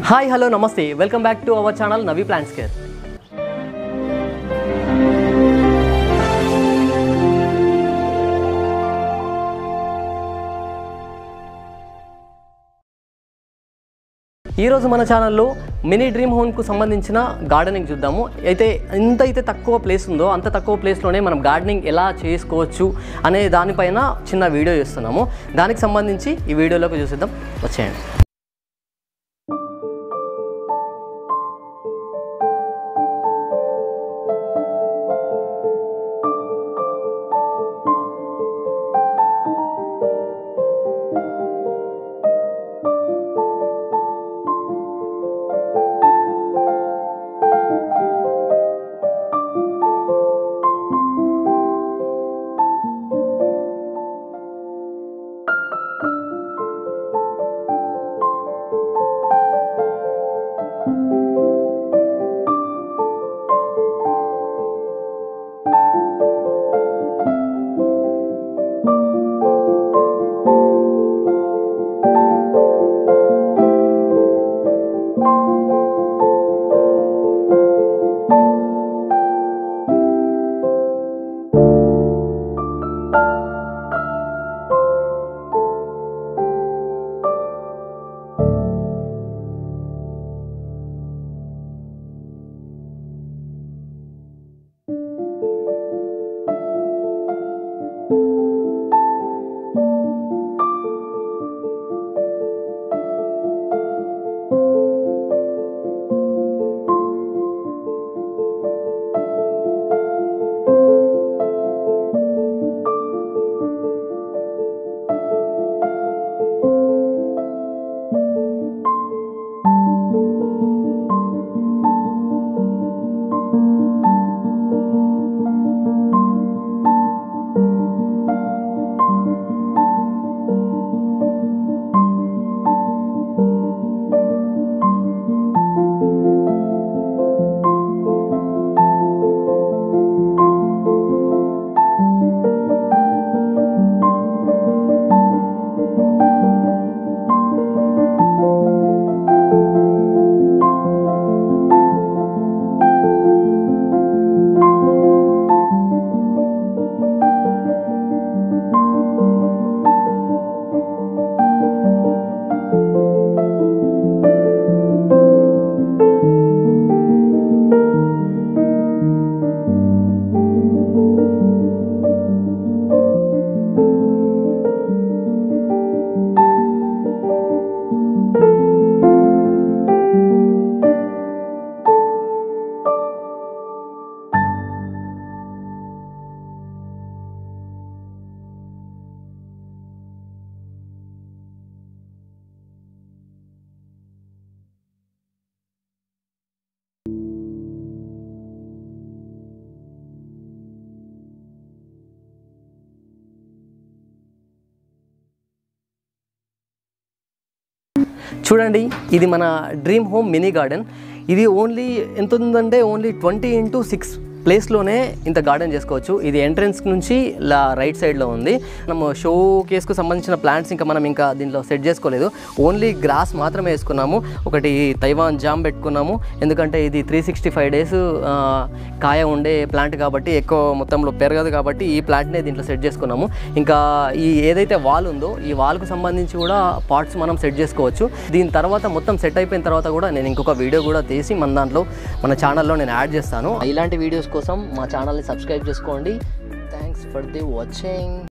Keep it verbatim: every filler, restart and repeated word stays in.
Hi hello నమస్తే welcome back to our channel Navi plants care. ఈరోజు మన ఛానల్లో మినీ డ్రీమ్ హోమ్కు సంబంధించిన గార్డెనింగ్ చూద్దాము. అయితే ఎంత అయితే తక్కువ ప్లేస్ ఉందో అంత తక్కువ ప్లేస్లోనే మనం గార్డెనింగ్ ఎలా చేసుకోవచ్చు అనే దానిపైన చిన్న వీడియో చేస్తున్నాము. దానికి సంబంధించి ఈ వీడియోలోకి చూసేద్దాం, వచ్చేయండి. చూడండి, ఇది మన డ్రీమ్ హోమ్ మినీ గార్డెన్. ఇది ఓన్లీ ఎంత ఉందంటే ఓన్లీ ట్వంటీ ఇంటూ సిక్స్ ప్లేస్లోనే ఇంత గార్డెన్ చేసుకోవచ్చు. ఇది ఎంట్రన్స్ నుంచి లా రైట్ సైడ్లో ఉంది. మనం షో కేస్కు సంబంధించిన ప్లాంట్స్ ఇంకా మనం ఇంకా దీంట్లో సెట్ చేసుకోలేదు. ఓన్లీ గ్రాస్ మాత్రమే వేసుకున్నాము. ఒకటి తైవాన్ జామ్ పెట్టుకున్నాము, ఎందుకంటే ఇది త్రీ సిక్స్టీ ఫైవ్ డేస్ కాయ ఉండే ప్లాంట్ కాబట్టి ఎక్కువ మొత్తంలో పెరగదు కాబట్టి ఈ ప్లాంట్నే దీంట్లో సెట్ చేసుకున్నాము. ఇంకా ఈ ఏదైతే వాల్ ఉందో ఈ వాల్కు సంబంధించి కూడా పార్ట్స్ మనం సెట్ చేసుకోవచ్చు. దీని తర్వాత మొత్తం సెట్ అయిపోయిన తర్వాత కూడా నేను ఇంకొక వీడియో కూడా తీసి మన దాంట్లో మన ఛానల్లో నేను యాడ్ చేస్తాను. ఇలాంటి వీడియోస్ కోసం మా ఛానల్ని సబ్స్క్రైబ్ చేసుకోండి. Thanks for the watching.